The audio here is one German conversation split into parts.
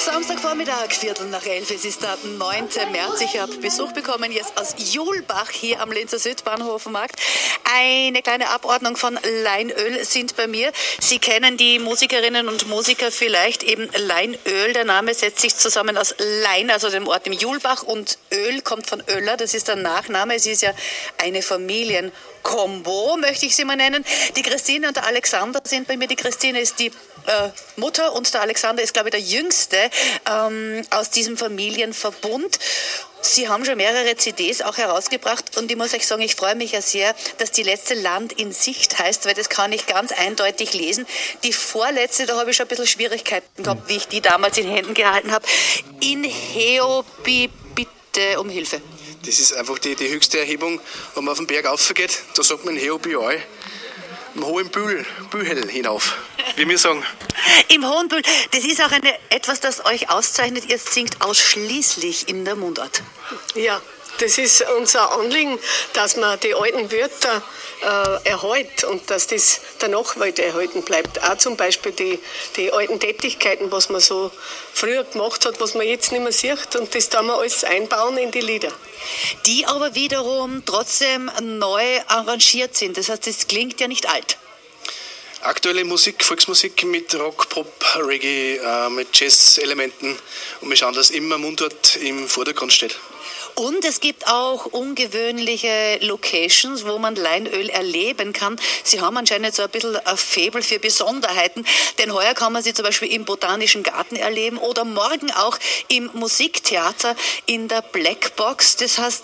Samstagvormittag, 11:15. Es ist der 9. März. Ich habe Besuch bekommen jetzt aus Julbach hier am Linzer Südbahnhofmarkt. Eine kleine Abordnung von Leinöl sind bei mir. Sie kennen die Musikerinnen und Musiker vielleicht, eben Leinöl. Der Name setzt sich zusammen aus Lein, also dem Ort im Julbach, und Öl kommt von Oeller, das ist der Nachname. Es ist ja eine Familienkombo, möchte ich sie mal nennen. Die Christine und der Alexander sind bei mir. Die Christine ist die Mutter und der Alexander ist, glaube ich, der Jüngste aus diesem Familienverbund. Sie haben schon mehrere CDs auch herausgebracht und ich muss euch sagen, ich freue mich ja sehr, dass die letzte Land in Sicht heißt, weil das kann ich ganz eindeutig lesen. Die vorletzte, da habe ich schon ein bisschen Schwierigkeiten gehabt, wie ich die damals in Händen gehalten habe. In Heobi, bitte um Hilfe. Das ist einfach die höchste Erhebung, wenn man auf den Berg raufgeht. Da sagt man in Heobi im hohen Bühel hinauf, wie wir sagen. Im hohen Bühl, das ist auch etwas, das euch auszeichnet. Ihr singt ausschließlich in der Mundart. Ja, das ist unser Anliegen, dass man die alten Wörter erhält und dass das der Nachwelt erhalten bleibt. Auch zum Beispiel die alten Tätigkeiten, was man so früher gemacht hat, was man jetzt nicht mehr sieht, und das tun wir alles einbauen in die Lieder. Die aber wiederum trotzdem neu arrangiert sind. Das heißt, es klingt ja nicht alt. Aktuelle Musik, Volksmusik mit Rock, Pop, Reggae, mit Jazz-Elementen, und wir schauen, dass immer Mundart im Vordergrund steht. Und es gibt auch ungewöhnliche Locations, wo man Leinöl erleben kann. Sie haben anscheinend so ein bisschen ein Faible für Besonderheiten, denn heuer kann man sie zum Beispiel im Botanischen Garten erleben oder morgen auch im Musiktheater in der Blackbox. Das heißt,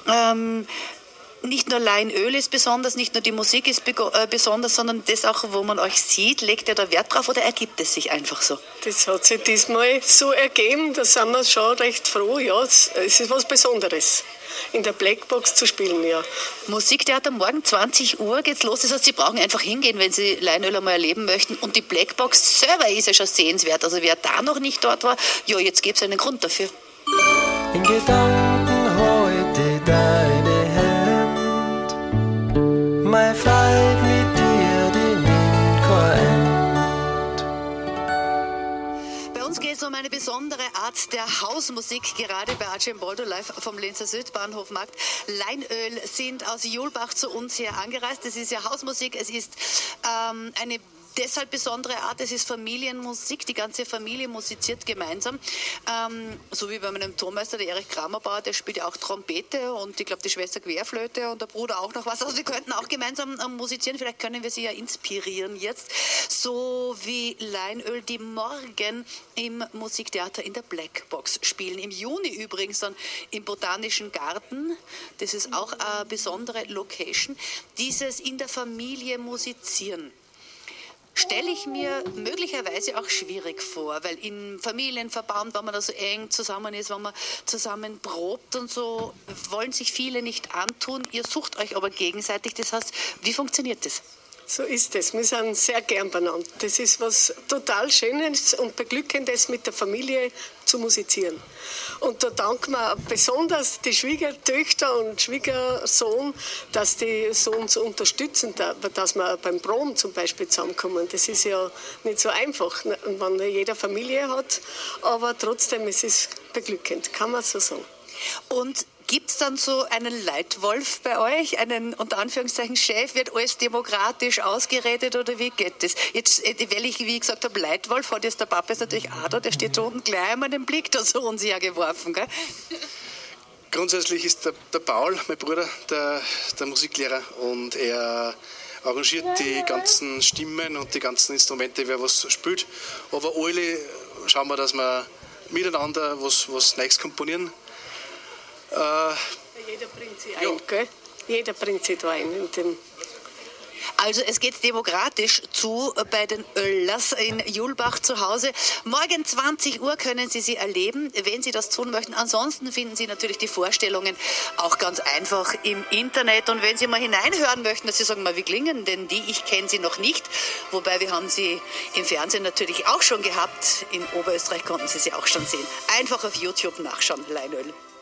nicht nur Leinöl ist besonders, nicht nur die Musik ist besonders, sondern das auch, wo man euch sieht. Legt ihr da Wert drauf oder ergibt es sich einfach so? Das hat sich diesmal so ergeben, da sind wir schon recht froh. Ja, es ist was Besonderes, in der Blackbox zu spielen, ja. Musiktheater, morgen 20 Uhr geht's los. Das heißt, Sie brauchen einfach hingehen, wenn Sie Leinöl einmal erleben möchten. Und die Blackbox selber ist ja schon sehenswert. Also wer da noch nicht dort war, ja, jetzt gibt's einen Grund dafür. In Gedanken heute deine mein Flight mit dir, die nimmt kein End. Bei uns geht es um eine besondere Art der Hausmusik, gerade bei Arcimboldo live vom Linzer Südbahnhofmarkt. Leinöl sind aus Julbach zu uns hier angereist. Es ist ja Hausmusik, es ist eine deshalb besondere Art, es ist Familienmusik, die ganze Familie musiziert gemeinsam, so wie bei meinem Tonmeister, der Erich Kramerbauer, der spielt ja auch Trompete und ich glaube die Schwester Querflöte und der Bruder auch noch was, also wir könnten auch gemeinsam musizieren, vielleicht können wir sie ja inspirieren jetzt, so wie Leinöl, die morgen im Musiktheater in der Blackbox spielen, im Juni übrigens dann im Botanischen Garten, das ist auch eine besondere Location, dieses in der Familie musizieren. Stelle ich mir möglicherweise auch schwierig vor, weil in Familienverband, wenn man da so eng zusammen ist, wenn man zusammen probt und so, wollen sich viele nicht antun. Ihr sucht euch aber gegenseitig. Das heißt, wie funktioniert das? So ist es. Wir sind sehr gern beieinander. Das ist was total Schönes und Beglückendes, mit der Familie zu musizieren. Und da danken wir besonders die Schwiegertöchter und Schwiegersohn, dass die so uns unterstützen, dass wir beim Proben zum Beispiel zusammenkommen. Das ist ja nicht so einfach, wenn jeder Familie hat, aber trotzdem, es ist beglückend, kann man so sagen. Und gibt es dann so einen Leitwolf bei euch, einen unter Anführungszeichen Chef? Wird alles demokratisch ausgeredet oder wie geht das? Jetzt, weil ich, wie gesagt habe, Leitwolf, hat jetzt der Papa ist natürlich auch da, der steht da unten gleich einmal den Blick da so unsicher geworfen. Gell? Grundsätzlich ist der Paul, mein Bruder, der Musiklehrer, und er arrangiert die ganzen Stimmen und die ganzen Instrumente, wer was spielt. Aber alle schauen wir, dass wir miteinander was Neues komponieren. Jeder bringt sich ein, gell? Jeder bringt sich da ein. Also es geht demokratisch zu bei den Oellers in Julbach zu Hause. Morgen 20 Uhr können Sie sie erleben, wenn Sie das tun möchten. Ansonsten finden Sie natürlich die Vorstellungen auch ganz einfach im Internet. Und wenn Sie mal hineinhören möchten, dass Sie sagen, mal, wie klingen denn die? Ich kenne sie noch nicht. Wobei wir haben sie im Fernsehen natürlich auch schon gehabt. In Oberösterreich konnten Sie sie auch schon sehen. Einfach auf YouTube nachschauen, Leinöl.